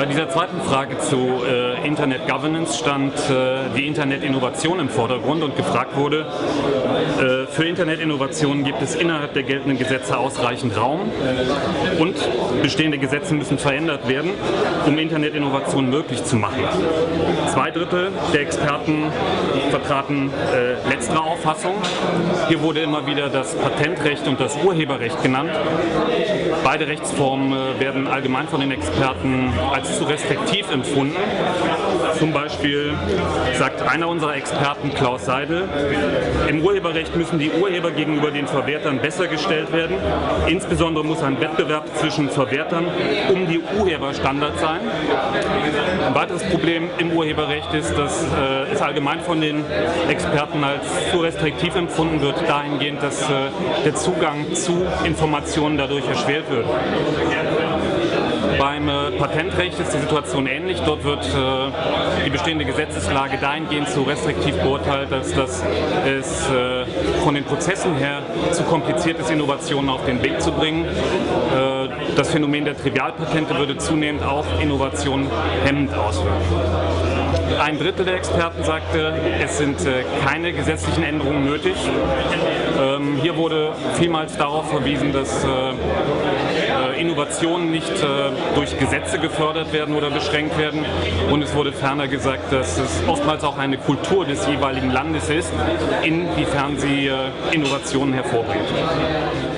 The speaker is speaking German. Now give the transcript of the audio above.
dieser zweiten Frage zu Internet Governance stand die Internetinnovation im Vordergrund und gefragt wurde, für Internetinnovationen gibt es innerhalb der geltenden Gesetze ausreichend Raum und bestehende Gesetze müssen verändert werden, um Internetinnovationen möglich zu machen. 2/3 der Experten vertraten letztere Auffassung. Hier wurde immer wieder das Patentrecht und das Urheberrecht genannt. Beide Rechtsformen werden allgemein von den Experten als zu restriktiv empfunden. Zum Beispiel sagt einer unserer Experten, Klaus Seidel, im Urheberrecht müssen die Urheber gegenüber den Verwertern besser gestellt werden. Insbesondere muss ein Wettbewerb zwischen Verwertern um die Urheberstandards sein. Ein weiteres Problem im Urheberrecht ist, dass es allgemein von den Experten als zu restriktiv empfunden wird, dahingehend, dass der Zugang zu Informationen dadurch erschwert wird. Beim Patentrecht ist die Situation ähnlich. Dort wird die bestehende Gesetzeslage dahingehend zu restriktiv beurteilt, als dass es von den Prozessen her zu kompliziert ist, Innovationen auf den Weg zu bringen. Das Phänomen der Trivialpatente würde zunehmend auch Innovationen hemmend auswirken. 1/3 der Experten sagte, es sind keine gesetzlichen Änderungen nötig. Hier wurde vielmals darauf verwiesen, dass Innovationen nicht durch Gesetze gefördert werden oder beschränkt werden. Und es wurde ferner gesagt, dass es oftmals auch eine Kultur des jeweiligen Landes ist, inwiefern sie Innovationen hervorbringt.